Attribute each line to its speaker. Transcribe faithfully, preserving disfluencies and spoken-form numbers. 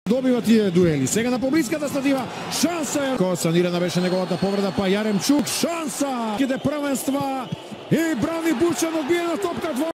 Speaker 1: Добива тие дуели. Сега на поблиската статива. Шанса е. Санирана беше неговата повреда, па Јаремчук. Шанса! Киде првенства и Брани Бучан одбиена топка.